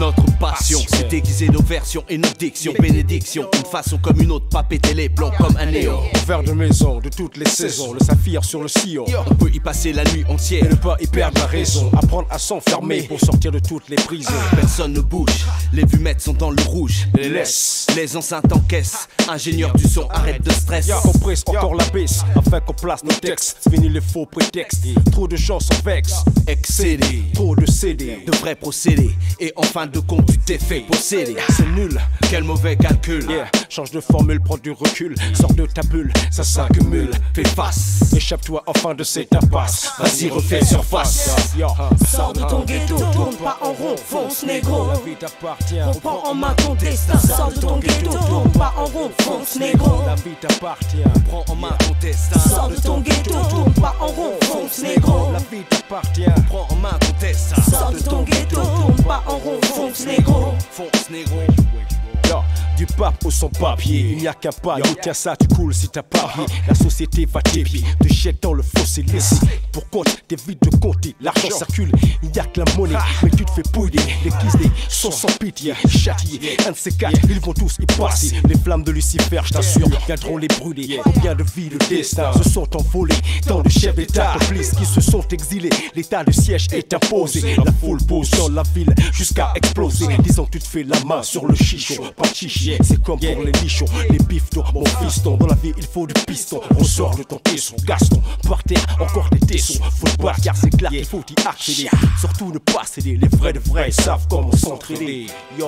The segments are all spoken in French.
Notre passion, c'est déguiser nos versions et nos dictions. Bénédiction, une façon comme une autre, pas péter les plombs comme un néon. Verre de maison de toutes les saisons, le saphir sur le sillon. On peut y passer la nuit entière et ne pas y perdre la raison. Apprendre à s'enfermer pour sortir de toutes les prisons. Personne ne bouge, les vumettes sont dans le rouge. Les enceintes en caisse, ingénieur du son, arrête de stress. Compresse encore la baisse afin qu'on place nos textes. Fini les faux prétextes, trop de gens s'en vexent. Excédé, trop de CD, de vrais procédés. Et en fin de compte tu t'es fait posséder. C'est nul, quel mauvais calcul. Change de formule, prends du recul. Sors de ta bulle, ça s'accumule. Fais face, échappe-toi enfin de cette impasse. Vas-y refais surface. Sors de ton ghetto, tourne pas en rond, fonce négro. La vie t'appartient, reprends en main ton destin. Sors de ton ghetto, tourne pas en rond, fonce négro. La vie t'appartient, prends en main ton destin. Sors de ton ghetto, tourne pas en rond, fonce négro. La vie t'appartient, prends en main ton destin. Sors de ton ghetto, tourne pas en rond, fonce négro. Fonce négro. Du pape au sans papier, il n'y a qu'un pas, yo tiens ça tu coules si t'as pas pied. La société va t'épier, te jette dans le fossé laissé. Pour compte, t'évites de compter, l'argent circule, il n'y a que la monnaie. Mais tu te fais pouiller, les guisés sont sans pitié, châtiés. Un de ces quatre, ils vont tous y passer. Les flammes de Lucifer, je t'assure, viendront les brûler. Combien de vies, de destins se sont envolés. Tant de chefs d'état, complices qui se sont exilés. L'état de siège est imposé, la foule pose dans la ville jusqu'à exploser. Disons que tu te fais la main sur le chichon, pas de chichi. C'est comme pour les nichons, les bifetons, mon fiston. Dans la vie il faut du piston. Ressort de ton caisson, Gaston. Par terre encore des tessons. Faut te battre car c'est clair qu'il faut y accéder. Surtout ne pas céder, les vrais de vrais savent comment s'entraider.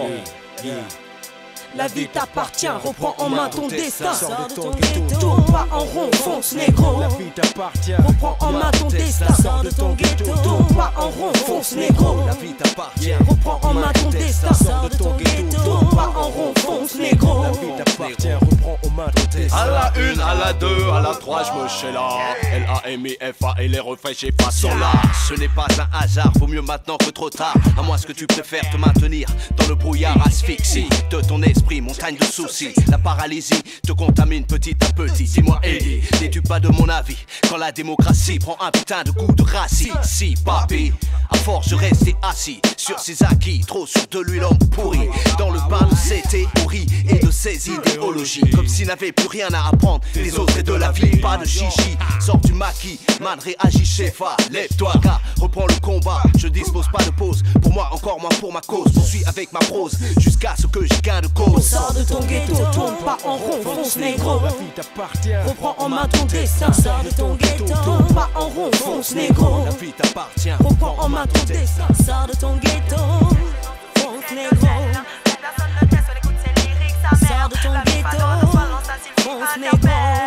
La vie t'appartient, reprends en main ton destin. Sors de ton ghetto, tourne pas en rond, fonce négro. La vie t'appartient, reprends en main ton destin. Sors de ton ghetto, tourne pas en rond, fonce négro. La vie t'appartient, reprends en main ton destin. Sors de ton ghetto, tourne pas en rond, fonce négro. La vie t'appartient, reprends en main ton destin. À la une, à la deux, à la trois, je me chais là. L-A-M-I-F-A et les refrains chez pas sont là. Ce n'est pas un hasard, vaut mieux maintenant que trop tard. À moins que tu préfères te maintenir dans le brouillard asphyxie de ton esprit. Montagne de soucis, la paralysie te contamine petit à petit. Dis-moi Eddie, n'es-tu pas de mon avis? Quand la démocratie prend un putain de coup de racisme. Si papi, à force de rester assis sur ses acquis, trop sur de l'huile en pourri, dans le bain de ses théories et de ses idéologies, comme s'il n'avait plus rien à apprendre des autres et de la vie. Pas de chichi, sors du maquis, man réagis chefa, lève-toi gars, reprends le combat. Je dispose pas de pause, pour moi encore moins pour ma cause. Poursuis avec ma prose, jusqu'à ce que j'ai gain de cause. Sors de ton ghetto, tourne pas en rond, fonce négro. La vie t'appartient, reprends en main ton destin. Sors de ton ghetto, tourne pas en rond, fonce négro. La vie t'appartient, reprends en main ton destin. Sors de ton ghetto, fonce négro. Sors de ton ghetto, fonce négro.